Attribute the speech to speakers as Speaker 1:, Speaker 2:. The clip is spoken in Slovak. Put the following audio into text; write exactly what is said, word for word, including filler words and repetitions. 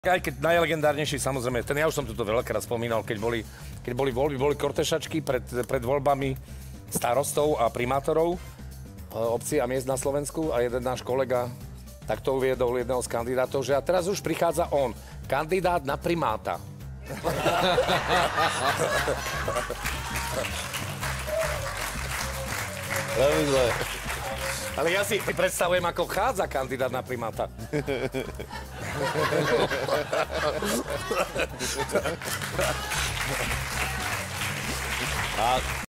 Speaker 1: Aj keď najlegendárnejší, samozrejme, ten ja už som tu veľakrát spomínal, keď boli, keď boli voľby, boli kortešačky pred, pred voľbami starostov a primátorov obcí a miest na Slovensku a jeden náš kolega takto uviedol jedného z kandidátov, že a teraz už prichádza on, kandidát na primáta.
Speaker 2: Veľmi zle.
Speaker 1: Ale ja si predstavujem, ako chádza kandidát na primáta.
Speaker 2: A